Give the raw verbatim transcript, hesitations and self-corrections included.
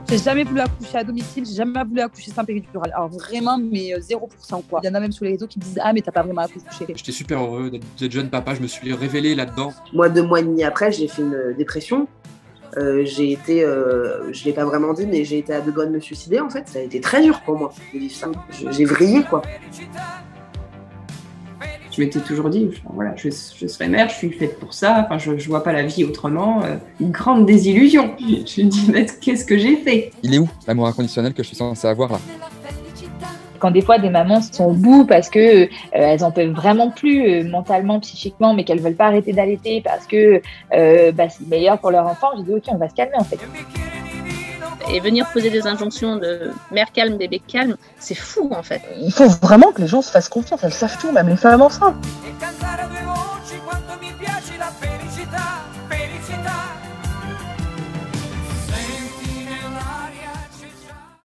J'ai jamais voulu accoucher à domicile, j'ai jamais voulu accoucher sans péridurale. Alors vraiment, mais zéro pour cent quoi. Il y en a même sur les réseaux qui me disent « Ah mais t'as pas vraiment accouché ». J'étais super heureux d'être jeune papa, je me suis révélé là-dedans. Moi, deux mois et demi après, j'ai fait une dépression. Euh, j'ai été, euh, je l'ai pas vraiment dit, mais j'ai été à deux doigts de me suicider en fait. Ça a été très dur pour moi de vivre ça. J'ai vrillé quoi. Je m'étais toujours dit, voilà, je, je serai mère, je suis faite pour ça, enfin, je, je vois pas la vie autrement. Euh, une grande désillusion. Je me dis, mais qu'est-ce que j'ai fait? Il est où l'amour inconditionnel que je suis censée avoir là? Quand des fois des mamans sont au bout parce que euh, elles en peuvent vraiment plus euh, mentalement, psychiquement, mais qu'elles veulent pas arrêter d'allaiter parce que euh, bah, c'est meilleur pour leur enfant, je dis ok, on va se calmer en fait. Et venir poser des injonctions de mère calme, bébé calme, c'est fou en fait. Il faut vraiment que les gens se fassent confiance, elles savent tout, même les femmes enceintes.